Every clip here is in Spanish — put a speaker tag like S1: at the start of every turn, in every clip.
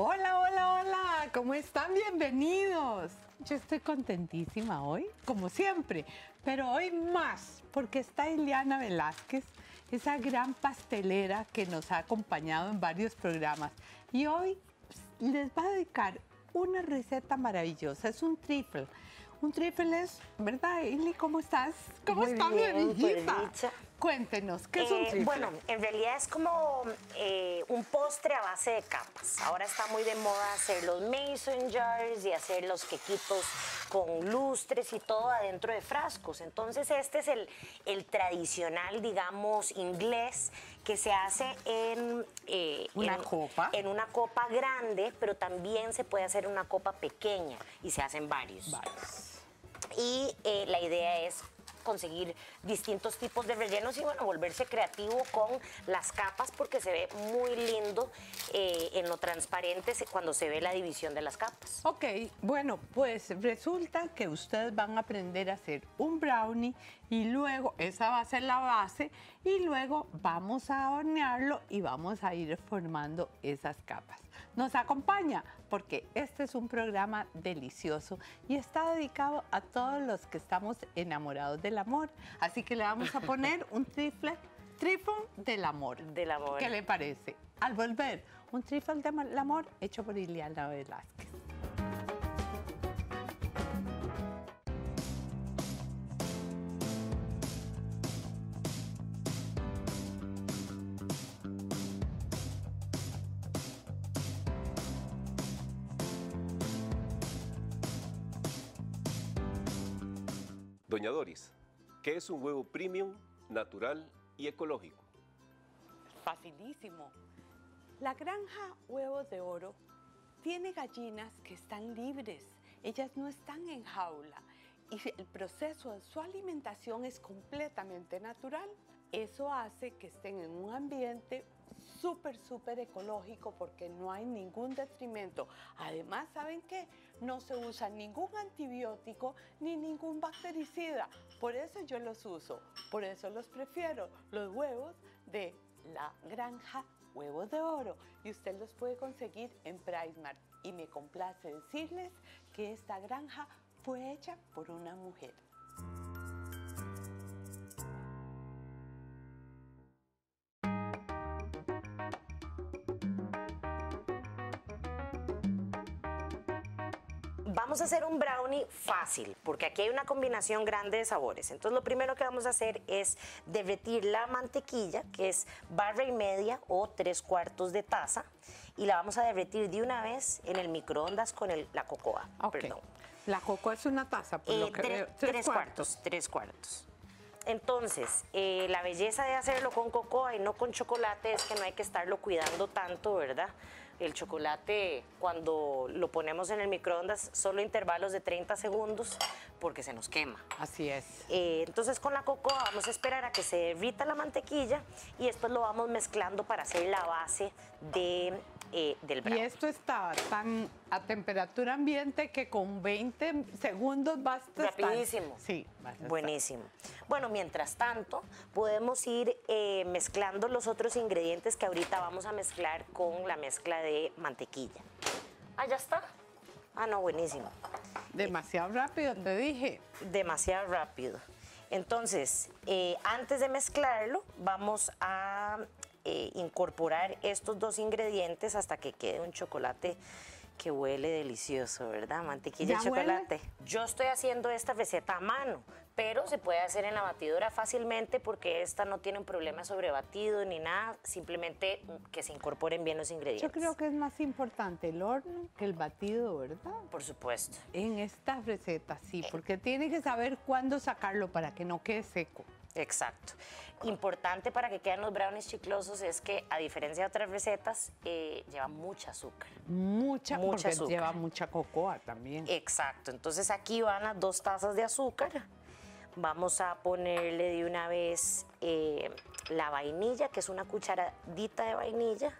S1: Hola, hola, hola, ¿cómo están? Bienvenidos. Yo estoy contentísima hoy, como siempre, pero hoy más, porque está Ileana Velázquez, esa gran pastelera que nos ha acompañado en varios programas. Y hoy les va a dedicar una receta maravillosa, es un trifle. Un trifle es, ¿verdad, Ili? ¿Cómo estás? ¿Cómo está mi hijita? Cuéntenos, ¿qué es un trifle?
S2: Bueno, en realidad es como un postre a base de capas. Ahora está muy de moda hacer los mason jars y hacer los quequitos con lustres y todo adentro de frascos. Entonces este es el tradicional, digamos, inglés que se hace en
S1: una copa.
S2: En una copa grande, pero también se puede hacer una copa pequeña y se hacen varios. Y la idea es conseguir distintos tipos de rellenos y bueno, volverse creativo con las capas porque se ve muy lindo en lo transparente cuando se ve la división de las capas.
S1: Ok, bueno, pues resulta que ustedes van a aprender a hacer un brownie y luego esa va a ser la base y luego vamos a hornearlo y vamos a ir formando esas capas. Nos acompaña porque este es un programa delicioso y está dedicado a todos los que estamos enamorados del amor. Así que le vamos a poner un trifle del amor.
S2: Del amor.
S1: ¿Qué le parece? Al volver, un trifle del amor hecho por Ileana Velázquez.
S3: Doña Doris, ¿qué es un huevo premium, natural y ecológico?
S1: Facilísimo. La granja Huevos de Oro tiene gallinas que están libres. Ellas no están en jaula y el proceso de su alimentación es completamente natural. Eso hace que estén en un ambiente súper ecológico porque no hay ningún detrimento. Además, ¿saben qué? No se usa ningún antibiótico ni ningún bactericida. Por eso yo los uso, por eso los prefiero, los huevos de la granja Huevos de Oro. Y usted los puede conseguir en PriceMart. Y me complace decirles que esta granja fue hecha por una mujer.
S2: Vamos a hacer un brownie fácil, porque aquí hay una combinación grande de sabores. Entonces lo primero que vamos a hacer es derretir la mantequilla, que es barra y media o 3/4 de taza, y la vamos a derretir de una vez en el microondas con la cocoa.
S1: Okay. Perdón. La cocoa es una taza, por lo que veo.
S2: 3/4. Entonces, la belleza de hacerlo con cocoa y no con chocolate es que no hay que estarlo cuidando tanto, ¿verdad? El chocolate, cuando lo ponemos en el microondas, solo intervalos de 30 segundos porque se nos quema.
S1: Así es.
S2: Entonces, con la cocoa vamos a esperar a que se derrita la mantequilla y después lo vamos mezclando para hacer la base del brownie.
S1: Y esto está tan a temperatura ambiente que con 20 segundos basta.
S2: Rapidísimo.
S1: Sí, basta.
S2: Buenísimo. Bueno, mientras tanto, podemos ir mezclando los otros ingredientes que ahorita vamos a mezclar con la mezcla de mantequilla. Ah, ¿ya está? Ah, no, buenísimo.
S1: Demasiado rápido, te dije.
S2: Demasiado rápido. Entonces, antes de mezclarlo, vamos a incorporar estos dos ingredientes hasta que quede un chocolate que huele delicioso, ¿verdad? Mantequilla y chocolate. ¿Huele? Yo estoy haciendo esta receta a mano, pero se puede hacer en la batidora fácilmente porque esta no tiene un problema sobre batido ni nada, simplemente que se incorporen bien los ingredientes.
S1: Yo creo que es más importante el horno que el batido, ¿verdad?
S2: Por supuesto.
S1: En esta receta, sí, porque tiene que saber cuándo sacarlo para que no quede seco.
S2: Exacto. Importante para que queden los brownies chiclosos es que, a diferencia de otras recetas, lleva mucha azúcar.
S1: Mucha porque
S2: azúcar.
S1: Lleva mucha cocoa también.
S2: Exacto. Entonces aquí van las 2 tazas de azúcar. Vamos a ponerle de una vez la vainilla, que es una cucharadita de vainilla.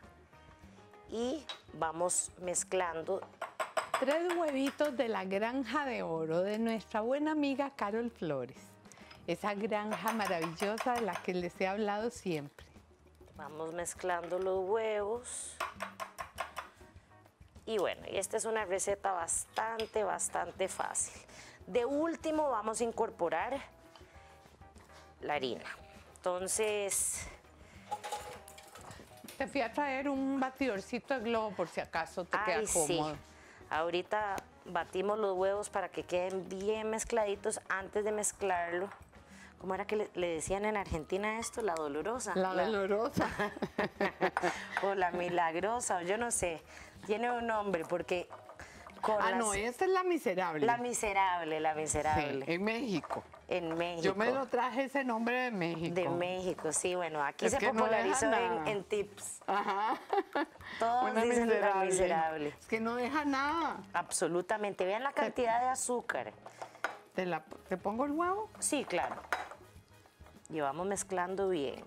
S2: Y vamos mezclando
S1: 3 huevitos de la granja de oro de nuestra buena amiga Carol Flores. Esa granja maravillosa de la que les he hablado siempre.
S2: Vamos mezclando los huevos. Y bueno, y esta es una receta bastante fácil. De último vamos a incorporar la harina. Entonces,
S1: Te fui a traer un batidorcito de globo por si acaso te queda cómodo.
S2: sí. Ahorita batimos los huevos para que queden bien mezcladitos antes de mezclarlo. ¿Cómo era que le decían en Argentina esto? La dolorosa.
S1: La dolorosa.
S2: O la milagrosa, o yo no sé. Tiene un nombre porque...
S1: No, esta es la miserable.
S2: La miserable.
S1: Sí, en México.
S2: En México.
S1: Yo me lo traje ese nombre de México.
S2: De México, sí, bueno, aquí
S1: Es
S2: se
S1: que no
S2: popularizó
S1: deja nada.
S2: en tips.
S1: Ajá.
S2: Todos
S1: Una
S2: dicen la miserable.
S1: Es que no deja nada.
S2: Absolutamente. Vean la cantidad de azúcar.
S1: ¿Te pongo el huevo?
S2: Sí, claro. Y vamos mezclando bien.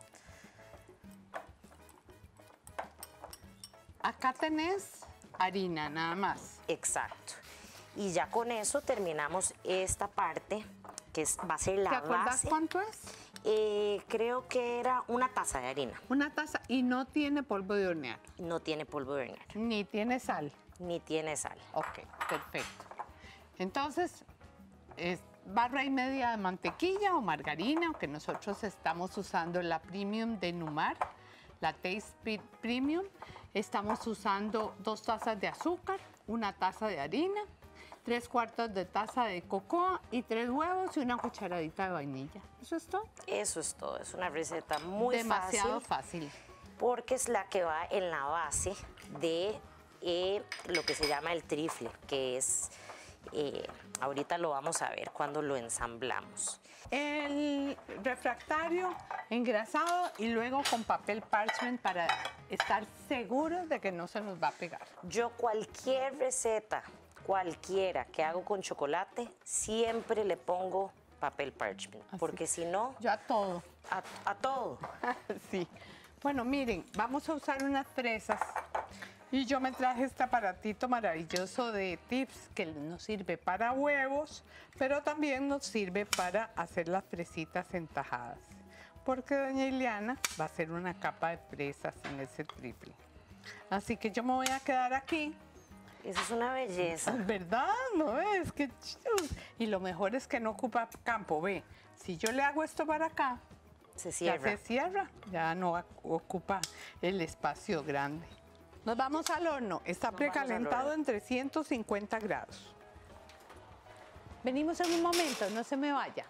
S1: Acá tenés harina, nada más.
S2: Exacto. Y ya con eso terminamos esta parte, que va a ser la
S1: ¿Te acuerdas
S2: base.
S1: cuánto es?
S2: Creo que era una taza de harina.
S1: Una taza y no tiene polvo de hornear,
S2: No tiene polvo de hornear,
S1: ni tiene sal.
S2: ni tiene sal.
S1: Ok, perfecto. Entonces, es barra y media de mantequilla o margarina, aunque nosotros estamos usando la Premium de Numar, la Taste Premium. Estamos usando 2 tazas de azúcar, 1 taza de harina, 3/4 de taza de cocoa y 3 huevos y 1 cucharadita de vainilla. ¿Eso es todo?
S2: Eso es todo. Es una receta muy
S1: Demasiado
S2: fácil.
S1: fácil.
S2: Porque es la que va en la base de lo que se llama el trifle, que es, ahorita lo vamos a ver cuando lo ensamblamos.
S1: El refractario engrasado y luego con papel parchment para estar seguros de que no se nos va a pegar.
S2: Yo cualquier receta, cualquiera que hago con chocolate, siempre le pongo papel parchment, porque si no,
S1: Yo a todo.
S2: a todo.
S1: Sí. Bueno, miren, vamos a usar unas fresas. Y yo me traje este aparatito maravilloso de tips que nos sirve para huevos, pero también nos sirve para hacer las fresitas entajadas. Porque doña Ileana va a hacer una capa de fresas en ese triple. Así que yo me voy a quedar aquí.
S2: Eso es una belleza.
S1: ¿Verdad? ¿No ves? Qué chus. Y lo mejor es que no ocupa campo. Ve, si yo le hago esto para acá,
S2: Se
S1: ya
S2: cierra.
S1: se cierra, ya no ocupa el espacio grande. Nos vamos al horno. Está
S2: vamos al
S1: precalentado
S2: horno.
S1: en 350 grados. Venimos en un momento, no se me vaya.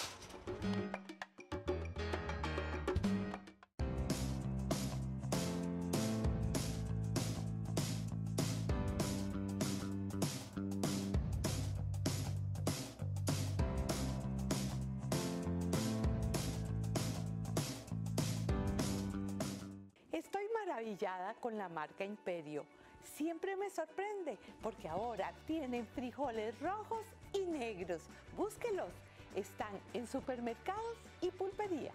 S1: Estoy maravillada con la marca Imperio. Siempre me sorprende porque ahora tienen frijoles rojos y negros. Búsquelos. Están en supermercados y pulperías.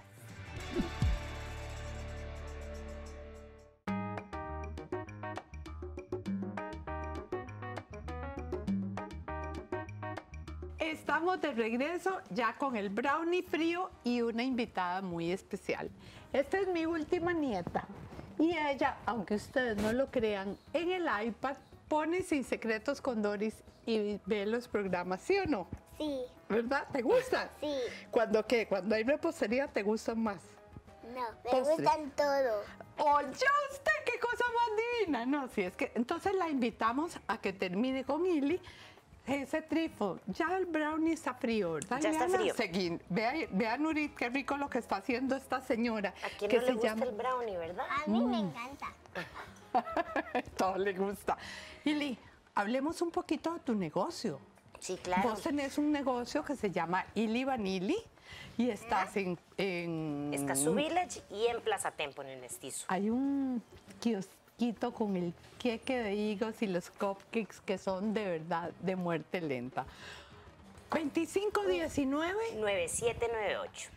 S1: Estamos de regreso ya con el brownie frío y una invitada muy especial. Esta es mi última nieta y ella, aunque ustedes no lo crean, en el iPad pone Sin Secretos con Doris y ve los programas, ¿sí o no?
S4: Sí,
S1: ¿Verdad? ¿Te gustan?
S4: sí.
S1: ¿Cuándo qué? Cuando hay repostería, ¿te gustan más?
S4: No, me
S1: Postre.
S4: gustan todo.
S1: ¡Oye usted qué cosa más divina! No, sí, es que entonces la invitamos a que termine con Ili ese trifle. Ya el brownie está frío, ¿verdad?
S2: Ya está
S1: Liana?
S2: frío.
S1: Vea, Nurit, qué rico lo que está haciendo esta señora.
S2: ¿A quién
S1: que
S2: no le gusta el brownie, verdad?
S4: A mí me encanta.
S1: Todo le gusta. Ili, hablemos un poquito de tu negocio.
S2: Sí, claro.
S1: Vos tenés un negocio que se llama Ili Vanilli y estás en
S2: Escazú Village y en Plaza Tempo, en el Mestizo.
S1: Hay un kiosquito con el queque de higos y los cupcakes que son de verdad de muerte lenta. 2519
S2: 9798.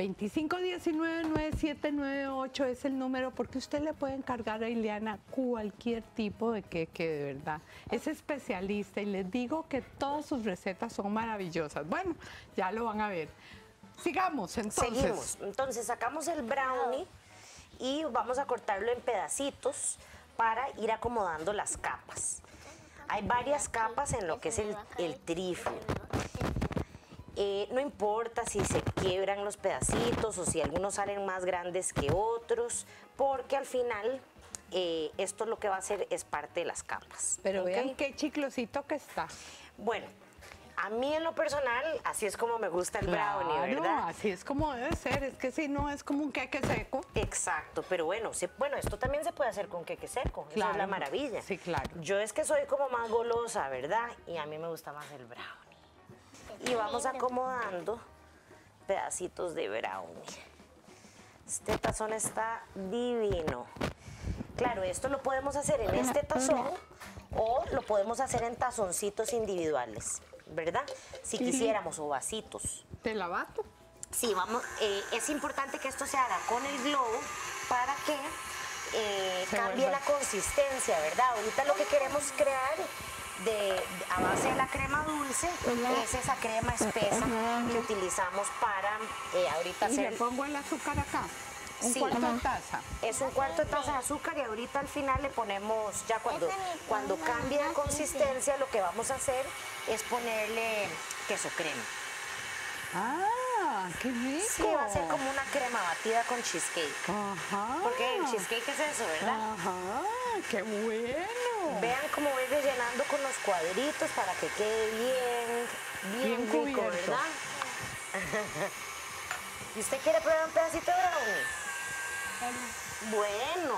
S1: 2519-9798 es el número porque usted le puede encargar a Ileana cualquier tipo de queque, de verdad. Es especialista y les digo que todas sus recetas son maravillosas. Bueno, ya lo van a ver. Sigamos entonces.
S2: Seguimos. Entonces sacamos el brownie y vamos a cortarlo en pedacitos para ir acomodando las capas. Hay varias capas en lo que es el trifle. No importa si se quiebran los pedacitos o si algunos salen más grandes que otros, porque al final esto lo que va a hacer es parte de las capas.
S1: Pero
S2: ¿ok?
S1: vean qué chiclosito que está.
S2: Bueno, a mí en lo personal, así es como me gusta el brownie,
S1: Claro,
S2: ¿verdad?
S1: así es como debe ser. Es que si no es como un queque seco.
S2: Exacto, pero bueno, bueno, esto también se puede hacer con queque seco, esa es la maravilla.
S1: Sí, claro.
S2: Yo es que soy como más golosa, ¿verdad? Y a mí me gusta más el brownie. Y vamos acomodando pedacitos de brownie. Este tazón está divino. Claro, esto lo podemos hacer en este tazón o lo podemos hacer en tazoncitos individuales, ¿verdad? Si
S1: Sí.
S2: quisiéramos, o vasitos.
S1: ¿Te la bato?
S2: Sí, vamos, es importante que esto se haga con el globo para que
S1: Se
S2: cambie
S1: vuelva.
S2: la consistencia, ¿verdad? Ahorita lo que queremos crear a base de la crema dulce es esa crema espesa que utilizamos para ahorita
S1: Y le
S2: hacer...
S1: pongo el azúcar acá. Un
S2: Sí.
S1: cuarto de taza.
S2: Es un cuarto de taza de azúcar y ahorita al final le ponemos, ya cuando cambie la consistencia, lo que vamos a hacer es ponerle queso crema.
S1: Ah, qué rico.
S2: Sí, va a ser como una crema batida con cheesecake.
S1: Ajá.
S2: Porque el cheesecake es eso, ¿verdad?
S1: Ajá, qué bueno.
S2: Vean cómo voy rellenando con los cuadritos para que quede bien
S1: Bien
S2: rico,
S1: cubierto.
S2: ¿verdad? ¿Y usted quiere probar un pedacito de brownie? Bueno.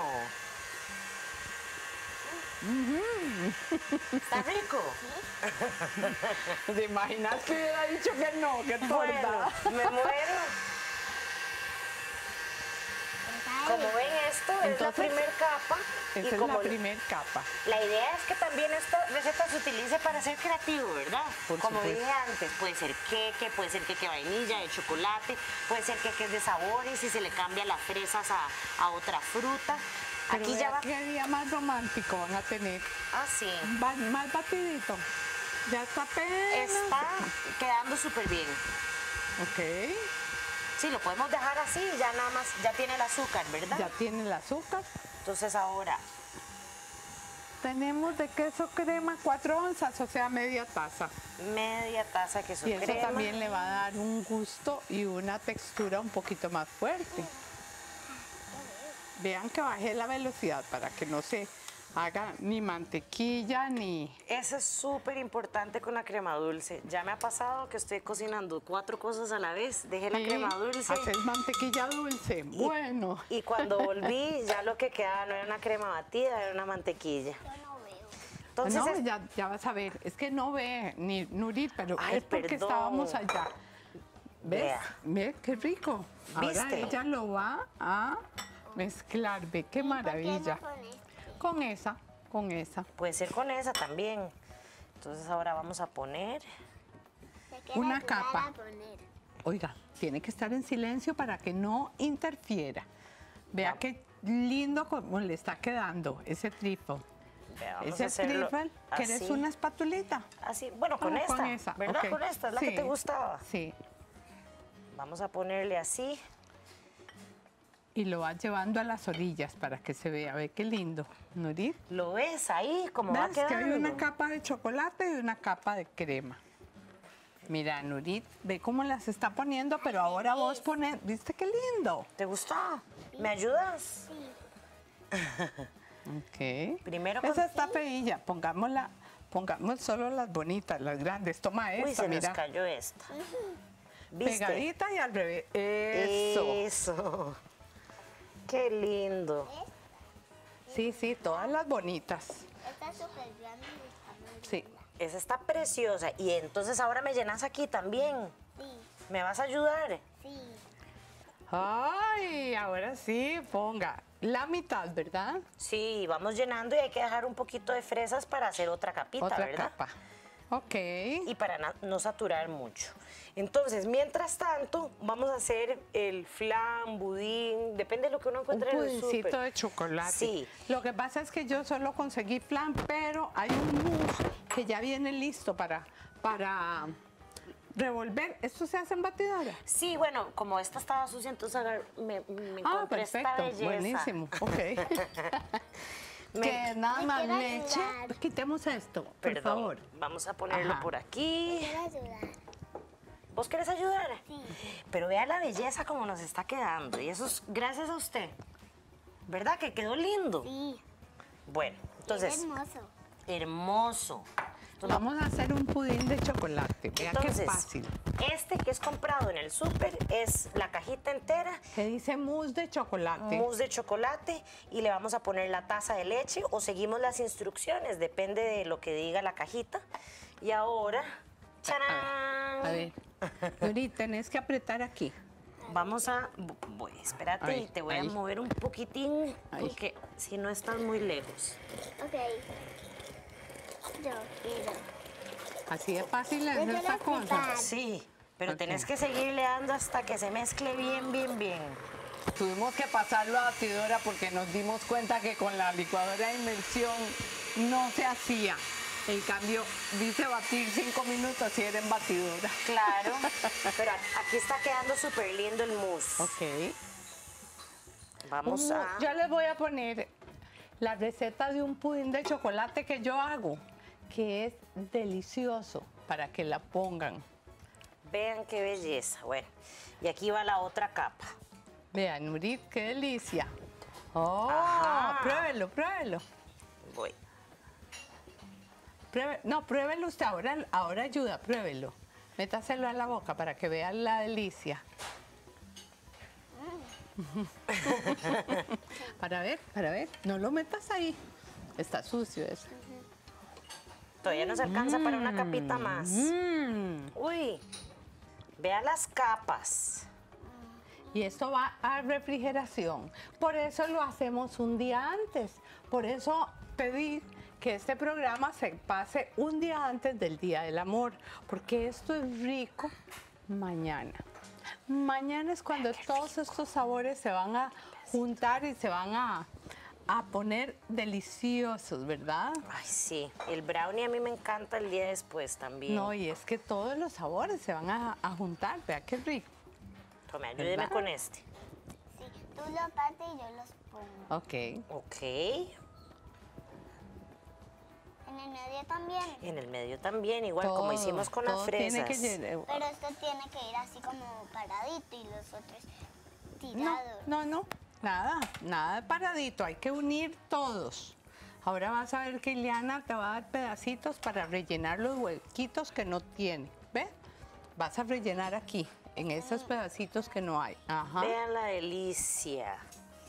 S2: ¿Está rico?
S1: ¿Te imaginas que hubiera dicho que no? Que
S2: Bueno,
S1: torta.
S2: me muero. Como ven, esto es la
S1: Entonces,
S2: primera capa.
S1: Esa
S2: y
S1: es
S2: como
S1: la primera capa.
S2: la idea es que también esta receta se utilice para ser creativo, ¿verdad?
S1: Por
S2: Como
S1: supuesto.
S2: dije antes, puede ser queque vainilla, de chocolate, puede ser queques de sabores y se le cambia las fresas a otra fruta.
S1: Pero
S2: Aquí ya
S1: vea
S2: va.
S1: qué día más romántico van a tener.
S2: Ah, sí.
S1: Más batidito. Ya está apenas.
S2: Está quedando súper bien.
S1: Ok.
S2: Sí, lo podemos dejar así, ya nada más, ya tiene el azúcar, ¿verdad?
S1: Ya tiene el azúcar.
S2: Entonces ahora,
S1: Tenemos de queso crema 4 onzas, o sea, media taza.
S2: media taza de queso
S1: Y eso
S2: crema.
S1: también le va a dar un gusto y una textura un poquito más fuerte. Vean que bajé la velocidad para que no se haga ni mantequilla ni...
S2: Eso es súper importante con la crema dulce. Ya me ha pasado que estoy cocinando 4 cosas a la vez. Dejé la
S1: Sí,
S2: crema dulce.
S1: haces mantequilla dulce. Bueno.
S2: Y cuando volví, ya lo que quedaba no era una crema batida, era una mantequilla.
S4: Yo no veo.
S2: Entonces,
S1: No, ya vas a ver. Es que no ve ni Nurit, pero
S2: Ay,
S1: es porque
S2: perdón.
S1: estábamos allá. ¿Ves?
S2: Vea.
S1: Ve, qué rico. Ahora
S2: ¿Viste?
S1: ella lo va a mezclar. Ve, qué maravilla. Con esa, con esa.
S2: puede ser con esa también. Entonces ahora vamos a poner...
S4: Te quiero
S1: Una
S4: ayudar
S1: capa.
S4: a poner.
S1: Oiga, tiene que estar en silencio para que no interfiera. Vea qué lindo como le está quedando ese trifle.
S2: Vea, vamos a
S1: Ese
S2: hacerlo
S1: trifle, ¿quieres
S2: así.
S1: una espatulita?
S2: Así, bueno, con
S1: Ah,
S2: esta,
S1: con esa,
S2: ¿verdad?
S1: ok.
S2: Con esta, es la que
S1: Sí,
S2: te gustaba.
S1: Sí,
S2: Vamos a ponerle así.
S1: y lo vas llevando a las orillas para que se vea. Ve qué lindo, Nurit.
S2: ¿Lo ves ahí? Como va
S1: ¿Ves que
S2: quedando.
S1: hay una capa de chocolate y una capa de crema? Mira, Nurit, ve cómo las está poniendo, pero ahora vos pones, ¿viste qué lindo?
S2: ¿Te gustó? ¿Me ayudas?
S1: Ok.
S2: Primero con-
S1: Esa está feilla, pongamos solo las bonitas, las grandes. Toma
S2: Uy,
S1: esta,
S2: se
S1: mira.
S2: nos cayó esta. ¿Viste?
S1: Pegadita y al revés. Eso.
S2: Eso. Qué lindo.
S1: Sí, sí, todas las bonitas.
S4: Está súper grande y está muy
S1: Sí.
S2: Esa está preciosa. Y entonces ahora me llenas aquí también.
S4: Sí,
S2: ¿Me vas a ayudar?
S4: sí.
S1: Ay, ahora sí, ponga la mitad, ¿verdad?
S2: Sí, vamos llenando y hay que dejar un poquito de fresas para hacer otra capita,
S1: Otra
S2: ¿verdad?
S1: capa. Ok.
S2: Y para no saturar mucho. Entonces, mientras tanto, vamos a hacer el flan, budín, depende de lo que uno
S1: Un
S2: encuentre en el
S1: pudincito
S2: súper.
S1: de chocolate.
S2: Sí.
S1: Lo que pasa es que yo solo conseguí flan, pero hay un mousse que ya viene listo para revolver. ¿Esto se hace en batidora?
S2: Sí, bueno, como esta estaba sucia, entonces me
S1: Ah,
S2: encontré esta
S1: perfecto.
S2: belleza.
S1: Buenísimo. Ok. que nada
S4: Me
S1: más
S4: quiero
S1: leche.
S4: ayudar.
S1: Quitemos esto, por
S2: Perdón,
S1: favor.
S2: vamos a ponerlo
S1: Ajá.
S2: por aquí.
S4: Quiero ayudar.
S2: ¿Vos querés ayudar?
S4: Sí.
S2: Pero vea la belleza como nos está quedando. Y eso es gracias a usted. ¿Verdad que quedó lindo?
S4: Sí.
S2: Bueno,
S4: Es
S2: entonces,
S4: hermoso.
S2: hermoso. Entonces,
S1: Vamos a hacer un pudín de chocolate. Vea qué
S2: entonces,
S1: fácil.
S2: este que es comprado en el súper es la cajita entera,
S1: Que dice mousse de chocolate.
S2: mousse de chocolate, y le vamos a poner la taza de leche o seguimos las instrucciones, depende de lo que diga la cajita. Y ahora, ¡charán!
S1: A ver, Yuri, tenés que apretar aquí.
S2: Vamos a... espérate,
S1: Ahí,
S2: y te voy
S1: ahí.
S2: a mover un poquitín,
S1: Ahí.
S2: porque si no estás muy lejos.
S4: Ok. Yo quiero.
S1: Así de fácil es
S4: Yo quiero
S1: esta cosa.
S4: apretar.
S2: Sí, pero
S1: Ok.
S2: tenés que seguirle dando hasta que se mezcle bien, bien, bien.
S1: Tuvimos que pasarlo a batidora porque nos dimos cuenta que con la licuadora de inmersión no se hacía. En cambio, dice batir 5 minutos y era en batidora.
S2: Claro, pero aquí está quedando súper lindo el mousse.
S1: Ok.
S2: Vamos a...
S1: Yo les voy a poner la receta de un pudín de chocolate que yo hago, que es delicioso para que la pongan.
S2: Vean qué belleza. Bueno, y aquí va la otra capa.
S1: Vean, Nurit, qué delicia. Oh,
S2: Ajá.
S1: pruébelo, pruébelo.
S2: Voy.
S1: No, pruébelo usted, ahora ayuda, pruébelo. Métaselo a la boca para que vean la delicia. Para ver, no lo metas ahí. Está sucio eso.
S2: Todavía nos alcanza para una capita más. Uy, vea las capas.
S1: Y esto va a refrigeración. Por eso lo hacemos un día antes. Por eso pedí que este programa se pase un día antes del Día del Amor, porque esto es rico mañana. Mañana es cuando todos estos sabores se van a juntar y se van a poner deliciosos, ¿verdad?
S2: Ay, sí, el brownie a mí me encanta el día después también.
S1: No, y es que todos los sabores se van a juntar, vea qué rico.
S2: Tome, ayúdeme
S1: ¿verdad?
S2: con este.
S4: Sí, tú lo partes y yo los pongo.
S1: Ok.
S2: Ok,
S4: En el medio también.
S2: en el medio también, igual como
S1: Todo,
S2: hicimos con las
S1: todo
S2: fresas.
S1: tiene que llenar.
S4: Pero esto tiene que ir así como paradito y los otros
S1: No,
S4: tirados.
S1: no, nada de paradito, hay que unir todos. Ahora vas a ver que Ileana te va a dar pedacitos para rellenar los huequitos que no tiene, ¿ves? Vas a rellenar aquí, en esos pedacitos que no hay. Ajá.
S2: Vean la delicia.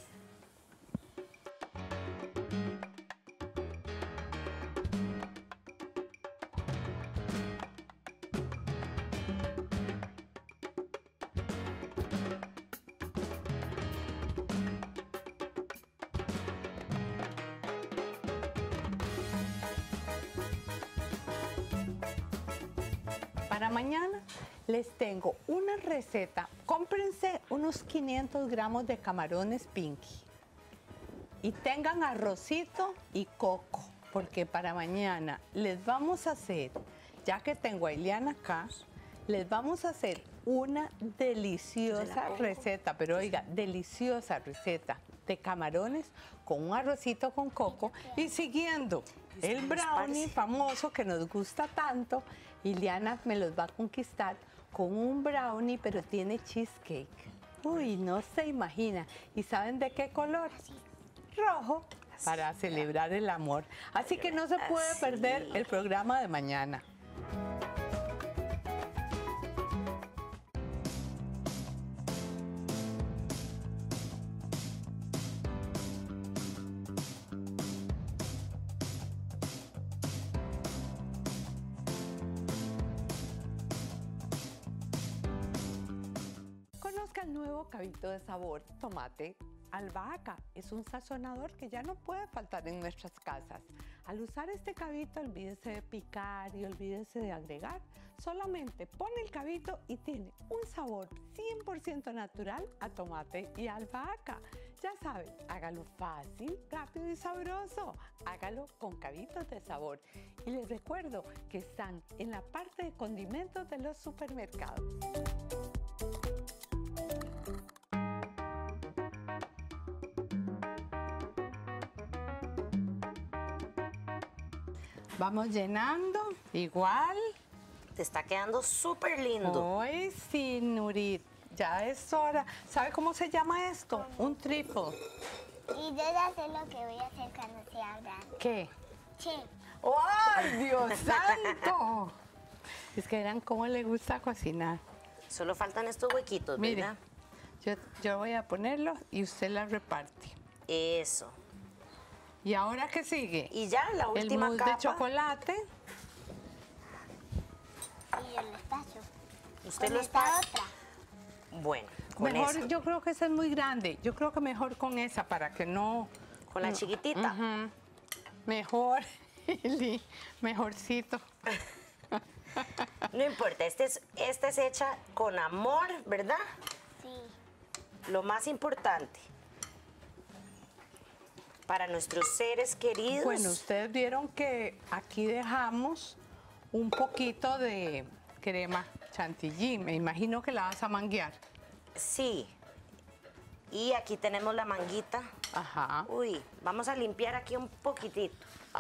S1: Para mañana les tengo una receta. Cómprense unos 500 gramos de camarones Pinky. Y tengan arrocito y coco, porque para mañana les vamos a hacer, ya que tengo a Ileana acá, les vamos a hacer una deliciosa receta, pero oiga, deliciosa receta de camarones con un arrocito con coco y siguiendo el brownie famoso que nos gusta tanto. Ileana me los va a conquistar con un brownie, pero tiene cheesecake. Uy, no se imagina. ¿Y saben de qué color? Rojo, para celebrar el amor. Así que no se puede perder el programa de mañana. Conozca el nuevo cabito de sabor tomate albahaca. Es un sazonador que ya no puede faltar en nuestras casas. Al usar este cabito, olvídese de picar y olvídese de agregar. Solamente pone el cabito y tiene un sabor 100% natural a tomate y albahaca. Ya sabe, hágalo fácil, rápido y sabroso. Hágalo con cabitos de sabor. Y les recuerdo que están en la parte de condimentos de los supermercados. Vamos llenando, igual.
S2: Te está quedando súper lindo.
S1: Ay, sí, Nurit, ya es hora. ¿Sabe cómo se llama esto? Un triple.
S4: Y yo ya sé lo que voy a hacer cuando sea grande.
S1: ¿Qué?
S4: Chef.
S1: ¡Ay, Dios santo! Es que verán cómo le gusta cocinar.
S2: Solo faltan estos huequitos,
S1: Mire,
S2: ¿verdad?
S1: yo voy a ponerlo y usted la reparte.
S2: Eso.
S1: ¿Y ahora qué sigue?
S2: Y ya, la
S1: El
S2: última
S1: mousse
S2: capa.
S1: de chocolate.
S4: Y el espacio.
S2: Usted
S4: Con
S2: lo
S4: esta
S2: está...
S4: otra.
S2: Bueno, con
S1: Mejor,
S2: esa.
S1: yo creo que esa es muy grande. Yo creo que mejor con esa para que no...
S2: Con la chiquitita.
S1: Ujú. Mejor, Eli, mejorcito.
S2: No importa, esta es hecha con amor, ¿verdad?
S4: Sí.
S2: Lo más importante. Para nuestros seres queridos.
S1: Bueno, ustedes vieron que aquí dejamos un poquito de crema chantilly. Me imagino que la vas a manguear.
S2: Sí. Y aquí tenemos la manguita.
S1: Ajá.
S2: Uy, vamos a limpiar aquí un poquitito.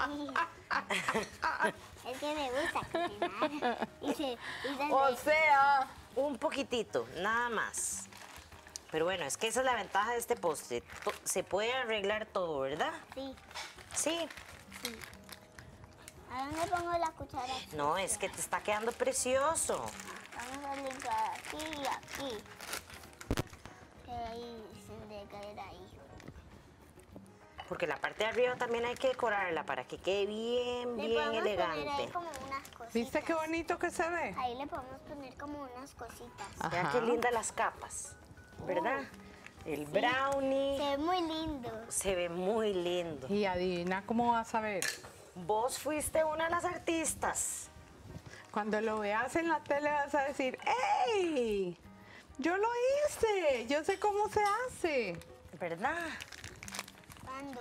S4: Es que me gusta cocinar.
S1: O sea...
S2: Un poquitito, nada más. Pero bueno, es que esa es la ventaja de este postre. Se puede arreglar todo, ¿verdad?
S4: Sí.
S2: Sí.
S4: ¿A dónde pongo la cuchara?
S2: No, es que te está quedando precioso.
S4: Vamos a limpiar aquí y aquí. Que ahí sin de caer ahí.
S2: Porque la parte de arriba también hay que decorarla para que quede bien,
S4: Le
S2: bien
S4: podemos poner ahí
S2: elegante.
S4: como unas cositas.
S1: ¿Viste qué bonito que se ve?
S4: Ahí le podemos poner como unas cositas.
S2: Vean
S1: Ajá.
S2: qué lindas las capas, ¿verdad? El brownie
S4: Se ve muy lindo.
S2: se ve muy lindo.
S1: Y adivina cómo vas a ver.
S2: Vos fuiste una de las artistas.
S1: Cuando lo veas en la tele vas a decir, ¡Ey! Yo lo hice, yo sé cómo se hace.
S2: ¿Verdad?
S4: ¿Cuándo?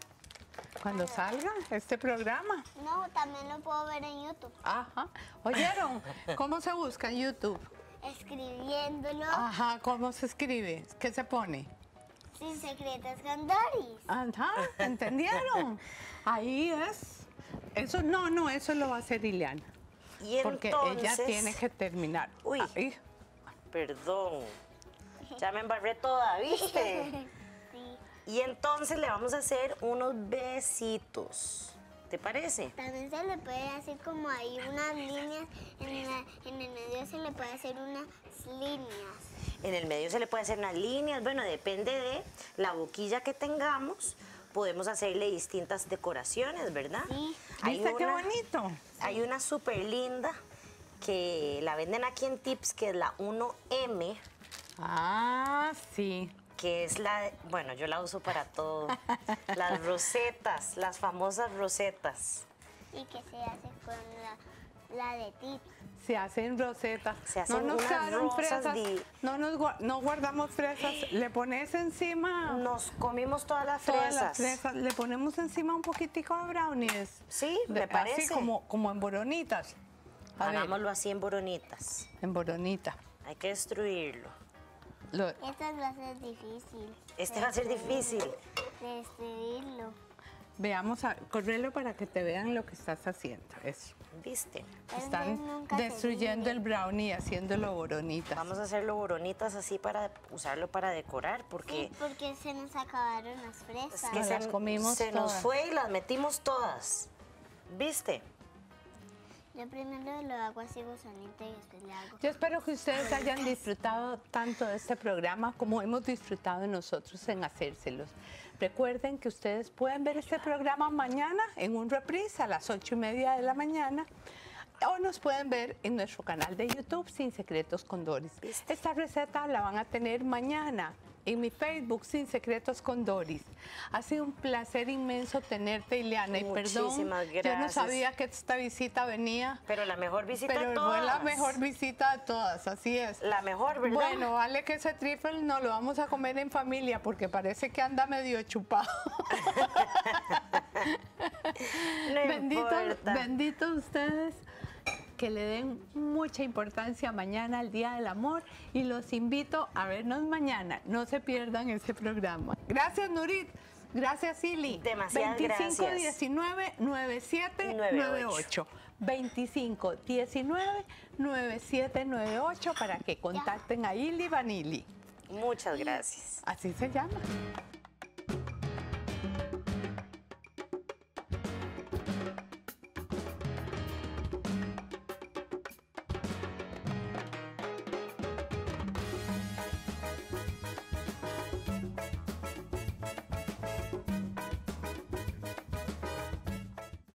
S1: Cuando salga este programa.
S4: No, también lo puedo ver en YouTube.
S1: Ajá. ¿Oyeron? ¿Cómo se busca en YouTube?
S4: Escribiéndolo
S1: Ajá, ¿cómo se escribe? ¿Qué se pone?
S4: sin secretos con Doris.
S1: Ajá, ¿entendieron? Ahí es. Eso eso lo va a hacer Ileana.
S2: Y
S1: Porque
S2: entonces,
S1: ella tiene que terminar.
S2: Uy.
S1: Ahí.
S2: Perdón, ya me embarré toda, ¿viste?
S4: Sí.
S2: Y entonces le vamos a hacer unos besitos. ¿Te parece?
S4: También se le puede hacer como ahí unas líneas. En el medio se le puede hacer unas líneas.
S2: En el medio se le puede hacer unas líneas, bueno, depende de la boquilla que tengamos. Podemos hacerle distintas decoraciones, ¿verdad?
S4: Sí.
S1: ¿Viste qué bonito?
S2: Hay una súper linda que la venden aquí en Tips, que es la 1M,
S1: Ah, sí.
S2: que es bueno, yo la uso para todo. Las rosetas, las famosas rosetas.
S4: Y que se hace con la de Tip.
S1: Se hacen rosetas.
S2: Se hacen
S1: no nos
S2: unas
S1: quedaron
S2: rosas
S1: fresas. No guardamos fresas. Le pones encima
S2: Nos comimos todas las
S1: todas
S2: fresas.
S1: las fresas. Le ponemos encima un poquitico de brownies.
S2: Sí, me parece.
S1: Así como en boronitas. A ver,
S2: Hagámoslo así en boronitas.
S1: en boronita.
S2: Hay que destruirlo.
S4: Esta va a ser difícil.
S2: Este va a ser difícil.
S4: De escribirlo.
S1: Veamos, correlo para que te vean lo que estás haciendo. Eso.
S2: ¿Viste?
S1: Están
S4: nunca se
S1: destruyendo el brownie y haciéndolo boronitas.
S2: Vamos a hacerlo boronitas así para usarlo para decorar, porque
S4: Sí, porque se nos acabaron las fresas.
S2: es que
S1: Nos las comimos
S2: se nos
S1: todas.
S2: fue y las metimos todas. ¿Viste?
S4: Yo primero lo hago así gusanito y después le hago.
S1: Yo espero que ustedes hayan disfrutado tanto de este programa como hemos disfrutado nosotros en hacérselos. Recuerden que ustedes pueden ver este programa mañana en un reprise a las 8:30 de la mañana o nos pueden ver en nuestro canal de YouTube Sin Secretos con Doris. Esta receta la van a tener mañana en mi Facebook Sin Secretos con Doris. Ha sido un placer inmenso tenerte, Ileana, y perdón,
S2: Muchísimas
S1: yo no
S2: gracias.
S1: sabía que esta visita venía.
S2: Pero la mejor visita de
S1: Pero
S2: todas.
S1: fue la mejor visita de todas, así es.
S2: La mejor, ¿verdad?
S1: Bueno, vale que ese triple no lo vamos a comer en familia porque parece que anda medio chupado.
S2: No importa.
S1: Benditos ustedes, que le den mucha importancia mañana al Día del Amor y los invito a vernos mañana. No se pierdan ese programa. Gracias, Nurit. Gracias, Silly.
S2: Demasiadas
S1: 25
S2: gracias.
S1: 19 97 98. 25 19 9798 para que contacten a Ili Vanilli.
S2: Muchas gracias.
S1: Así se llama.